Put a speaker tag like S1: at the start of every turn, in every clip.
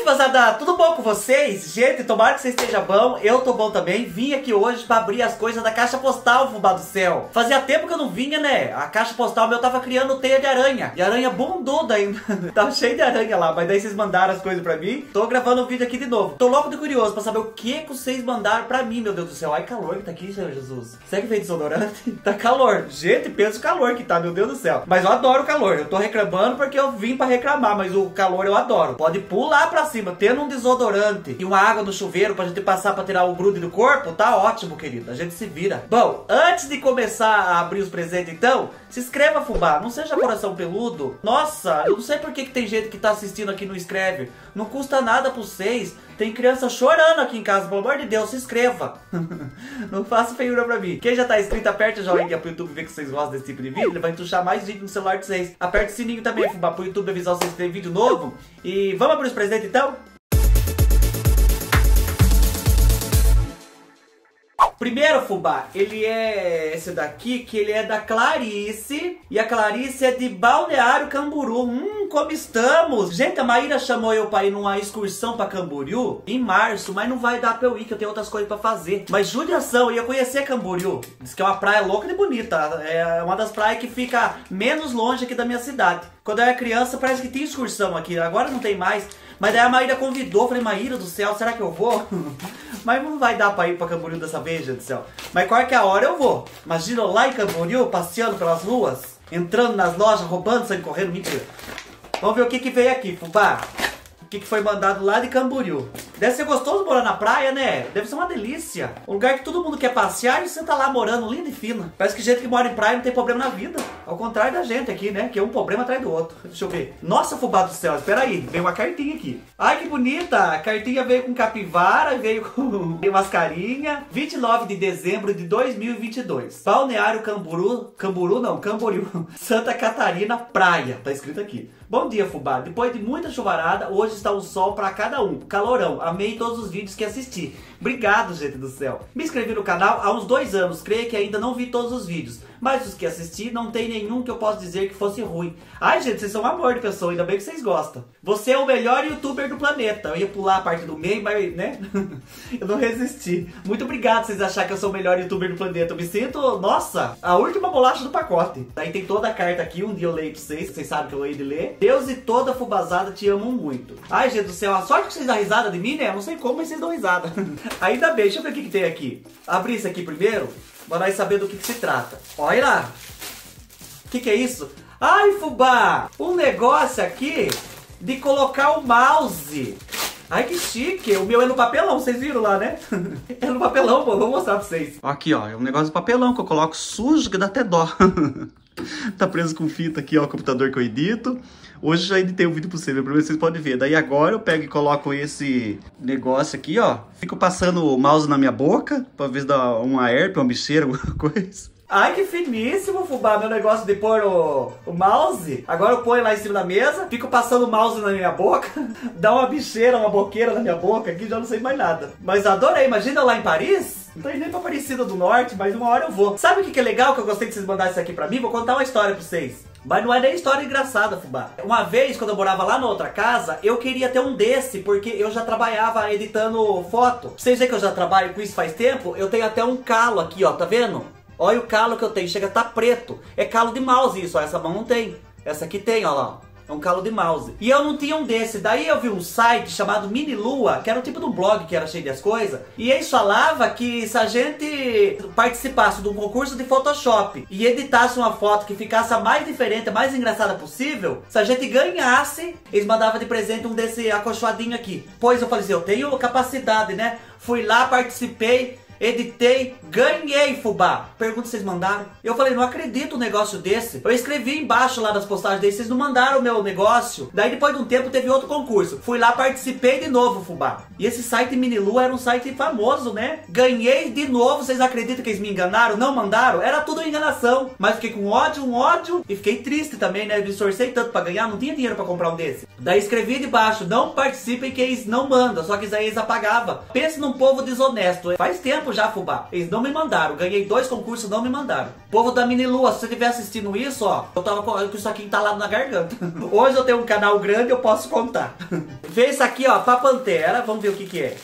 S1: fãzada, tudo bom com vocês? Gente, tomara que vocês estejam bom, eu tô bom também. Vim aqui hoje pra abrir as coisas da caixa postal, fubá do céu. Fazia tempo que eu não vinha, né? A caixa postal meu tava criando teia de aranha. E aranha bunduda ainda. Tava cheio de aranha lá, mas daí vocês mandaram as coisas pra mim. Tô gravando o vídeo aqui de novo. Tô louco de curioso pra saber o que vocês mandaram pra mim, meu Deus do céu. Ai, calor que tá aqui, Senhor Jesus. Será que veio desodorante? Tá calor. Gente, pensa o calor que tá, meu Deus do céu. Mas eu adoro o calor. Eu tô reclamando porque eu vim pra reclamar, mas o calor eu adoro. Pode pular pra cima, tendo um desodorante e uma água no chuveiro pra gente passar pra tirar o grude do corpo, tá ótimo, querido. A gente se vira. Bom, antes de começar a abrir os presentes, então, se inscreva, fubá. Não seja coração peludo. Nossa, eu não sei por que tem gente que tá assistindo aqui e não escreve. Não custa nada pra vocês. Tem criança chorando aqui em casa, pelo amor de Deus, se inscreva. Não faça feiura pra mim. Quem já tá inscrito, aperte o joinha pro YouTube ver que vocês gostam desse tipo de vídeo. Ele vai entuchar mais vídeo no celular de vocês. Aperte o sininho também, fubá, pro YouTube avisar vocês que tem vídeo novo. E vamos abrir os presentes então? Primeiro, fubá, ele é esse daqui, que ele é da Clarice. E a Clarice é de Balneário Camboriú. Como estamos? Gente, a Maíra chamou eu pra ir numa excursão pra Camboriú em março, mas não vai dar pra eu ir, que eu tenho outras coisas pra fazer. Mas judiação, eu ia conhecer Camboriú. Diz que é uma praia louca e bonita. É uma das praias que fica menos longe aqui da minha cidade. Quando eu era criança, parece que tinha excursão aqui. Agora não tem mais. Mas daí a Maíra convidou, falei, Maíra do céu, será que eu vou? Mas não vai dar pra ir pra Camboriú dessa vez, gente do céu. Mas qualquer hora eu vou. Imagina eu lá em Camboriú, passeando pelas ruas, entrando nas lojas, roubando, saindo correndo, mentira. Vamos ver o que veio aqui, fubá. O que foi mandado lá de Camboriú. Deve ser gostoso morar na praia, né? Deve ser uma delícia. Um lugar que todo mundo quer passear e você tá lá morando, lindo e fino. Parece que gente que mora em praia não tem problema na vida. Ao contrário da gente aqui, né? Que é um problema atrás do outro. Deixa eu ver. Nossa, fubá do céu, espera aí. Veio uma cartinha aqui. Ai, que bonita. A cartinha veio com capivara, veio com mascarinha. 29 de dezembro de 2022. Balneário Camboriú. Camboriú. Santa Catarina, praia. Tá escrito aqui. Bom dia, fubá. Depois de muita chuvarada, hoje está o sol pra cada um. Calorão. Amei todos os vídeos que assisti. Obrigado, gente do céu. Me inscrevi no canal há uns 2 anos. Creio que ainda não vi todos os vídeos. Mas os que assisti, não tem nenhum que eu possa dizer que fosse ruim. Ai, gente, vocês são um amor de pessoa. Ainda bem que vocês gostam. Você é o melhor youtuber do planeta. Eu ia pular a parte do meio, mas, né? Eu não resisti. Muito obrigado vocês acharem que eu sou o melhor youtuber do planeta. Eu me sinto, nossa, a última bolacha do pacote. Daí tem toda a carta aqui. Um dia eu leio pra vocês. Vocês sabem que eu leio de ler. Deus e toda a fubazada te amam muito. Ai, gente do céu, a sorte que vocês dão risada de mim, né? Eu não sei como, mas vocês dão risada. Ainda bem. Deixa eu ver o que tem aqui. Abrir isso aqui primeiro. Pra nós saber do que se trata. Olha lá. O que é isso? Ai, fubá. Um negócio aqui de colocar o mouse. Ai, que chique. O meu é no papelão, vocês viram lá, né? É no papelão, pô. Vou mostrar pra vocês. Aqui, ó. É um negócio de papelão que eu coloco sujo que dá até dó. Tá preso com fita aqui, ó, o computador que eu edito. Hoje já editei um vídeo pra vocês, pra vocês podem ver. Daí agora eu pego e coloco esse negócio aqui, ó. Fico passando o mouse na minha boca, pra ver se dá uma herpes, uma bicheira, alguma coisa. Ai, que finíssimo, fubá, meu negócio de pôr o mouse. Agora eu ponho lá em cima da mesa, fico passando o mouse na minha boca, dá uma bicheira, uma boqueira na minha boca aqui, já não sei mais nada. Mas adorei, imagina lá em Paris. Não tô indo nem pra Aparecida do Norte, mas uma hora eu vou. Sabe o que é legal que eu gostei de vocês mandarem isso aqui pra mim? Vou contar uma história pra vocês. Mas não é nem história engraçada, fubá. Uma vez, quando eu morava lá na outra casa, eu queria ter um desse, porque eu já trabalhava editando foto. Pra vocês verem que eu já trabalho com isso faz tempo, eu tenho até um calo aqui, ó, tá vendo? Olha o calo que eu tenho, chega a tá preto. É calo de mouse isso, ó, essa mão não tem. Essa aqui tem, ó lá. É um calo de mouse. E eu não tinha um desse. Daí eu vi um site chamado Mini Lua, que era um tipo de um blog que era cheio das coisas. E eles falavam que se a gente participasse de um concurso de Photoshop e editasse uma foto que ficasse a mais diferente, a mais engraçada possível, se a gente ganhasse, eles mandavam de presente um desse acolchoadinho aqui. Pois eu falei assim, eu tenho capacidade, né? Fui lá, participei, editei, ganhei, fubá. Pergunta se vocês mandaram. Eu falei, não acredito um negócio desse. Eu escrevi embaixo lá das postagens deles, vocês não mandaram o meu negócio. Daí depois de um tempo teve outro concurso. Fui lá, participei de novo, fubá. E esse site Minilu era um site famoso, né? Ganhei de novo, vocês acreditam que eles me enganaram? Não mandaram? Era tudo enganação. Mas fiquei com ódio, e fiquei triste também, né? Me esforcei tanto pra ganhar, não tinha dinheiro pra comprar um desse. Daí escrevi debaixo, não participem que eles não mandam. Só que isso aí eles apagavam. Pensa num povo desonesto. Faz tempo tempo já, fubá. Eles não me mandaram. Ganhei 2 concursos, não me mandaram. Povo da Mini Lua, se você estiver assistindo isso, ó, eu tava com isso aqui entalado na garganta. Hoje eu tenho um canal grande, eu posso contar. Vê isso aqui, ó, pra Pantera. Vamos ver o que é.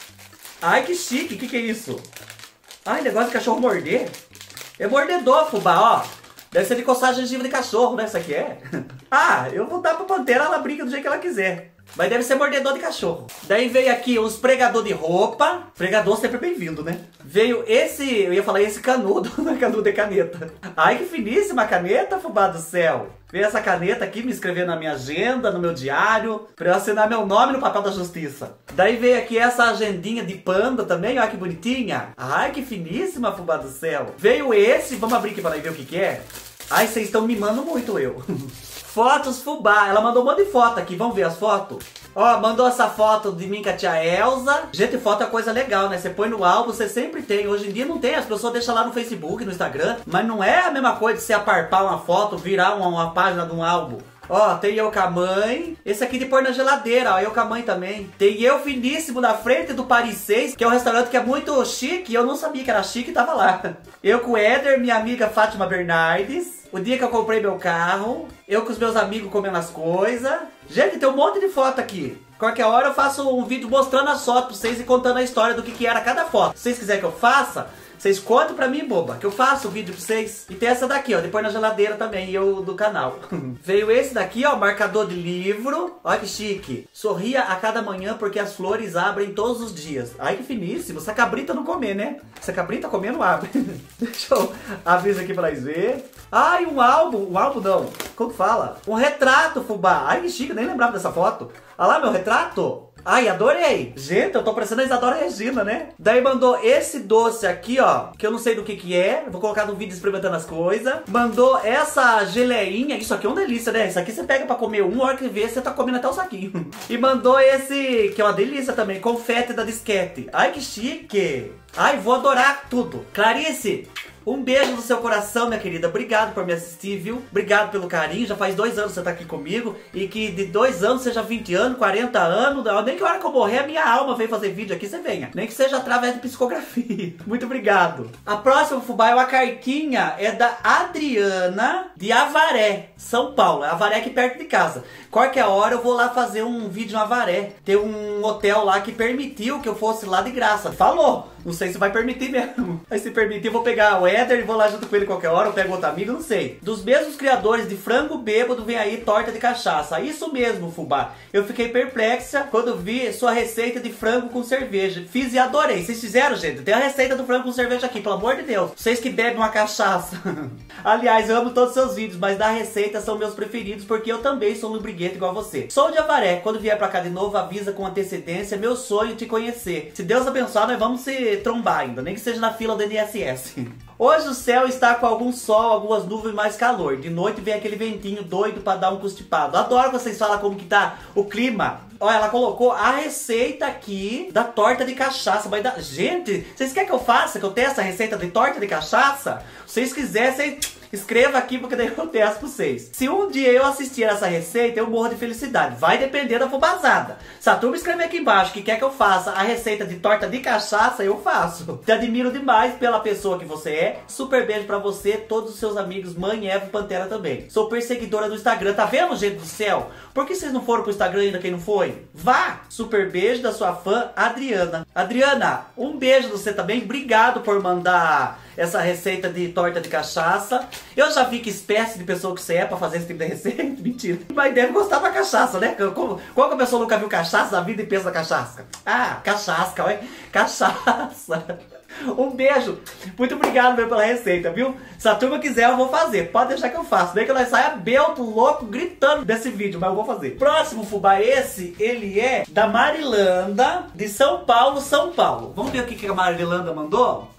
S1: Ai, que chique. O que é isso? Ai, negócio de cachorro morder. É mordedor, fubá, ó. Deve ser de coçar a gengiva de cachorro, né? Isso aqui é. Ah, eu vou dar pra Pantera, ela brinca do jeito que ela quiser. Mas deve ser mordedor de cachorro. Daí veio aqui uns pregador de roupa. Pregador sempre bem-vindo, né? Veio esse, eu ia falar esse canudo. Não é canudo, é caneta. Ai, que finíssima caneta, fubá do céu. Veio essa caneta aqui, me escrever na minha agenda, no meu diário, pra eu assinar meu nome no papel da justiça. Daí veio aqui essa agendinha de panda também, olha que bonitinha. Ai, que finíssima, fubá do céu. Veio esse, vamos abrir aqui pra ver o que é. Ai, vocês estão mimando muito eu. Fotos fubá, ela mandou um monte de foto aqui, vamos ver as fotos? Ó, mandou essa foto de mim com a tia Elza. Gente, foto é coisa legal, né? Você põe no álbum, você sempre tem. Hoje em dia não tem, as pessoas deixam lá no Facebook, no Instagram. Mas não é a mesma coisa de você aparpar uma foto, virar uma página de um álbum. Ó, tem eu com a mãe. Esse aqui de pôr na geladeira, ó, eu com a mãe também. Tem eu finíssimo na frente do Paris 6, que é um restaurante que é muito chique. E eu não sabia que era chique e tava lá. Eu com o Éder, minha amiga Fátima Bernardes. O dia que eu comprei meu carro. Eu com os meus amigos comendo as coisas. Gente, tem um monte de foto aqui. Qualquer hora eu faço um vídeo mostrando as fotos pra vocês e contando a história do que era cada foto. Se vocês quiserem que eu faça, vocês contam pra mim, boba, que eu faço o vídeo pra vocês. E tem essa daqui, ó, depois na geladeira também, eu do canal. Veio esse daqui, ó, marcador de livro. Olha que chique. Sorria a cada manhã porque as flores abrem todos os dias. Ai, que finíssimo. Essa cabrita não comer, né? Essa cabrita comer não abre. Deixa eu abrir isso aqui pra vocês verem. Ai, um álbum. Um álbum não. Como fala? Um retrato, fubá. Ai, que chique, nem lembrava dessa foto. Olha lá, meu retrato. Ai, adorei. Gente, eu tô parecendo a Isadora Regina, né? Daí mandou esse doce aqui, ó, que eu não sei do que é. Vou colocar no vídeo experimentando as coisas. Mandou essa geleinha. Isso aqui é uma delícia, né? Isso aqui você pega pra comer um, a hora que vê, você tá comendo até o saquinho. E mandou esse, que é uma delícia também, confete da disquete. Ai, que chique. Ai, vou adorar tudo. Clarice, um beijo no seu coração, minha querida. Obrigado por me assistir, viu? Obrigado pelo carinho. Já faz 2 anos que você tá aqui comigo. E que de 2 anos seja 20 anos, 40 anos. Nem que a hora que eu morrer, a minha alma veio fazer vídeo aqui, você venha. Nem que seja através de psicografia. Muito obrigado. A próxima fubá é uma cartinha. É da Adriana de Avaré, São Paulo. É Avaré aqui perto de casa. Qualquer hora eu vou lá fazer um vídeo no Avaré. Tem um hotel lá que permitiu que eu fosse lá de graça. Falou! Não sei se vai permitir mesmo. Mas se permitir, eu vou pegar o Éder e vou lá junto com ele qualquer hora. Eu pego outro amigo, não sei. Dos mesmos criadores de frango bêbado, vem aí torta de cachaça. Isso mesmo, fubá. Eu fiquei perplexa quando vi sua receita de frango com cerveja. Fiz e adorei. Vocês fizeram, gente? Tem a receita do frango com cerveja aqui, pelo amor de Deus. Vocês que bebem uma cachaça. Aliás, eu amo todos os seus vídeos, mas da receita são meus preferidos, porque eu também sou lubriguento igual você. Sou de Avaré. Quando vier pra cá de novo, avisa com antecedência. Meu sonho te conhecer. Se Deus abençoar, nós vamos se trombar ainda, nem que seja na fila do INSS. Hoje o céu está com algum sol, algumas nuvens, mais calor. De noite vem aquele ventinho doido para dar um constipado. Adoro que vocês falam como que tá o clima. Olha, ela colocou a receita aqui da torta de cachaça. Mas gente, vocês querem que eu faça? Que eu tenha essa receita de torta de cachaça? Se vocês quisessem, escreva aqui, porque daí eu testo pra vocês. Se um dia eu assistir essa receita, eu morro de felicidade. Vai depender da fubazada. Se a turma escrever aqui embaixo que quer que eu faça a receita de torta de cachaça, eu faço. Te admiro demais pela pessoa que você é. Super beijo pra você, todos os seus amigos, mãe, Eva e Pantera também. Sou perseguidora do Instagram, tá vendo, gente do céu? Por que vocês não foram pro Instagram ainda, quem não foi? Vá! Super beijo da sua fã, Adriana. Adriana, um beijo de você também. Obrigado por mandar essa receita de torta de cachaça. Eu já vi que espécie de pessoa que você é pra fazer esse tipo de receita. Mentira. Mas deve gostar da cachaça, né? Qual que a pessoa nunca viu cachaça na vida e pensa na cachaça? Ah, cachaça, ué. Cachaça. Um beijo. Muito obrigado mesmo pela receita, viu? Se a turma quiser, eu vou fazer. Pode deixar que eu faço. Daí que nós saia belto, louco, gritando desse vídeo, mas eu vou fazer. Próximo fubá, esse, ele é da Marilanda, de São Paulo, São Paulo. Vamos ver o que a Marilanda mandou?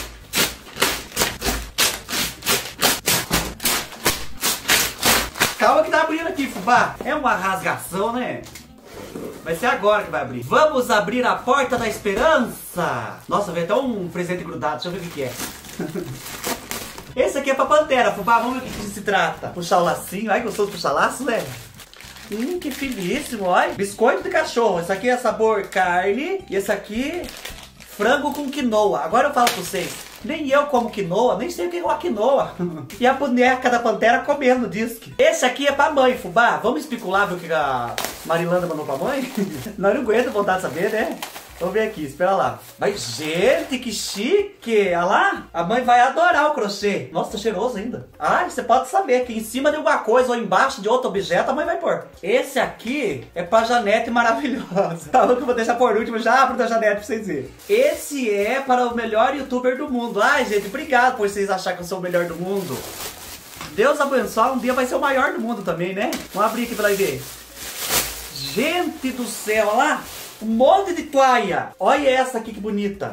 S1: Calma que tá abrindo aqui, fubá. É uma rasgação, né? Vai ser agora que vai abrir. Vamos abrir a porta da esperança. Nossa, veio até um presente grudado. Deixa eu ver o que é. Esse aqui é pra Pantera, fubá. Vamos ver o que se trata. Puxar o lacinho. Ai, gostoso de puxar laço, né? Que finíssimo, olha. Biscoito de cachorro. Esse aqui é sabor carne. E esse aqui, frango com quinoa. Agora eu falo pra vocês, nem eu como quinoa, nem sei o que é uma quinoa. E a boneca da Pantera comendo o disque. Esse aqui é pra mãe, fubá. Vamos especular ver o que a Marilanda mandou pra mãe? Nós não aguento vontade de saber, né? Vamos ver aqui, espera lá. Mas, gente, que chique! Olha lá, a mãe vai adorar o crochê. Nossa, tá cheiroso ainda. Ah, você pode saber que em cima de uma coisa ou embaixo de outro objeto, a mãe vai pôr. Esse aqui é pra Janete maravilhosa. Falou que eu vou deixar por último, já abro da Janete pra vocês verem. Esse é para o melhor youtuber do mundo. Ai, gente, obrigado por vocês acharem que eu sou o melhor do mundo. Deus abençoe, um dia vai ser o maior do mundo também, né? Vamos abrir aqui pra ver. Gente do céu, olha lá. Um monte de toalha. Olha essa aqui que bonita.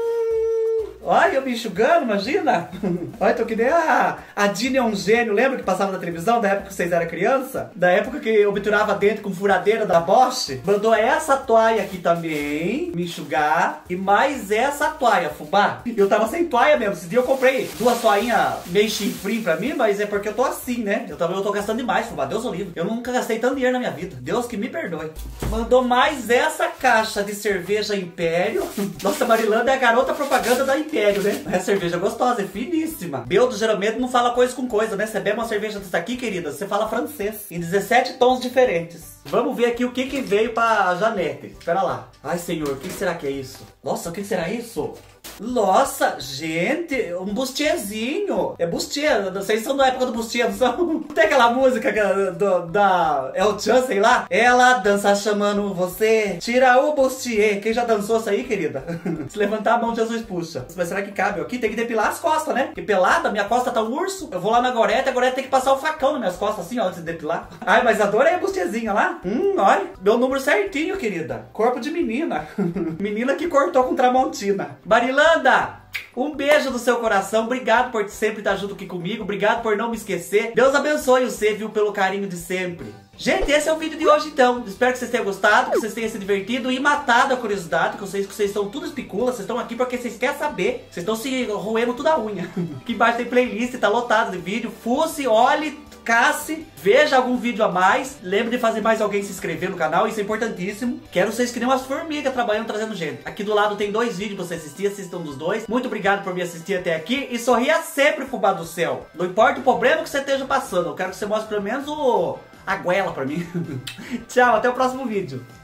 S1: Olha eu me enxugando, imagina. Olha, tô que nem a Dini é um gênio. Lembra que passava na televisão da época que vocês eram criança? Da época que obturava dentro com furadeira da Bosch. Mandou essa toalha aqui também, me enxugar. E mais essa toalha, fubá. Eu tava sem toalha mesmo. Esse dia eu comprei duas toalhinhas meio chinfrim pra mim, mas é porque eu tô assim, né? Eu tô gastando demais, fubá. Deus o livre. Eu nunca gastei tanto dinheiro na minha vida. Deus que me perdoe. Mandou mais essa caixa de cerveja Império. Nossa, Marilanda é a garota propaganda da Império, né? É cerveja gostosa, é finíssima. Beldo geralmente não fala coisa com coisa, né? Você bebe uma cerveja dessa aqui, querida, você fala francês. Em 17 tons diferentes. Vamos ver aqui o que veio pra Janete. Espera lá. Ai, senhor, o que será que é isso? Nossa, o que será isso? Nossa, gente, um bustierzinho. É bustier, vocês são da época do bustier, não são? Tem aquela música da El Chan, sei lá. Ela dança chamando você, tira o bustier. Quem já dançou isso aí, querida? Se levantar a mão, Jesus puxa. Mas será que cabe aqui? Tem que depilar as costas, né? Porque pelada, minha costa tá um urso. Eu vou lá na Gorete, a Gorete tem que passar o facão nas minhas costas assim, ó, antes de depilar. Ai, mas adorei a bustierzinha lá. Olha, meu número certinho, querida. Corpo de menina. Menina que cortou com Tramontina. Marilanda, um beijo do seu coração. Obrigado por sempre estar junto aqui comigo. Obrigado por não me esquecer. Deus abençoe você, viu, pelo carinho de sempre. Gente, esse é o vídeo de hoje então. Espero que vocês tenham gostado, que vocês tenham se divertido e matado a curiosidade, que vocês estão tudo espiculas, vocês estão aqui porque vocês querem saber. Vocês estão se roendo toda a unha. Aqui embaixo tem playlist, tá lotado de vídeo. Fuce, olhe, casse, veja algum vídeo a mais. Lembre de fazer mais alguém se inscrever no canal, isso é importantíssimo. Quero vocês que nem umas formigas trabalhando, trazendo gente. Aqui do lado tem 2 vídeos pra você assistir, assistam dos 2. Muito obrigado por me assistir até aqui e sorria sempre, fubá do céu. Não importa o problema que você esteja passando, eu quero que você mostre pelo menos a goela pra mim. Tchau, até o próximo vídeo.